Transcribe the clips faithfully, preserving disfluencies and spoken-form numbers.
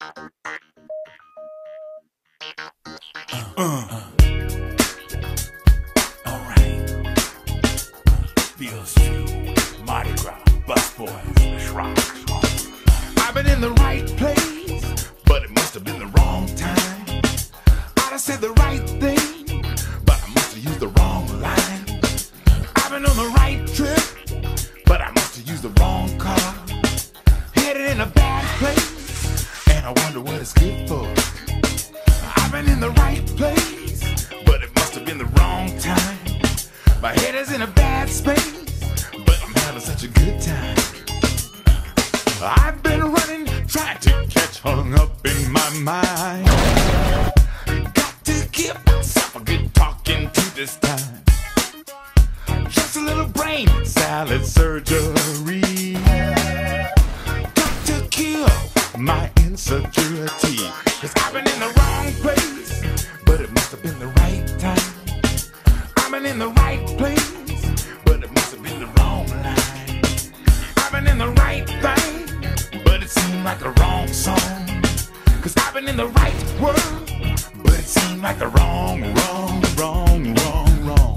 Uh. Alright. Feels few. Mardi Gras. Bus boys. Let's rock. I've been in the right place, but it must have been the wrong time. I'd have said the right thing, but I must have used the wrong line. I've been on the right trip, but I must have used the wrong car. Headed in a bad place, and I wonder what it's good for. I've been in the right place, but it must have been the wrong time. My head is in a bad space, but I'm having such a good time. I've been running, trying to catch hung up in my mind. Got to give myself a good talking to this time. Just a little brain salad surgery. Got to kill my insecurity. Cause I've been in the wrong place, but it must have been the right time. I've been in the right place, but it must have been the wrong line. I've been in the right thing, but it seemed like the wrong song. Cause I've been in the right world, but it seemed like the wrong, wrong, wrong, wrong, wrong.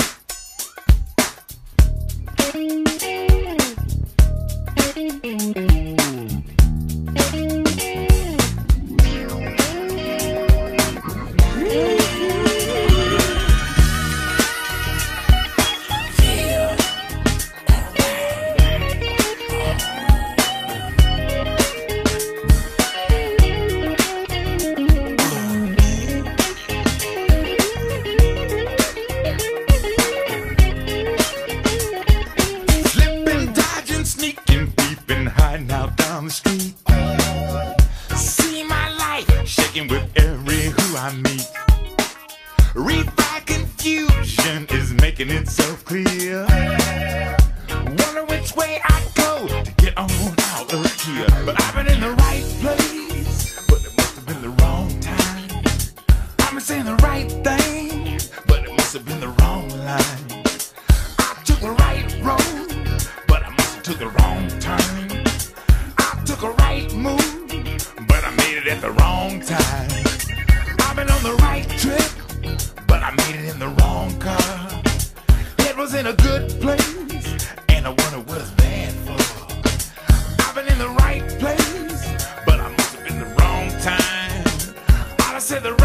Now down the street, see my life shaking with every who I meet. Refi confusion is making itself clear. Wonder which way I go to get on out of here. But I've been in the right place, but it must have been the wrong time. I've been saying the right thing, but it must have been the wrong line. I took the right road, but I must have took the wrong turn. Took a right move, but I made it at the wrong time. I've been on the right trip, but I made it in the wrong car. It was in a good place, and I wonder what it's bad for. I've been in the right place, but I must have been the wrong time. I'd have said the right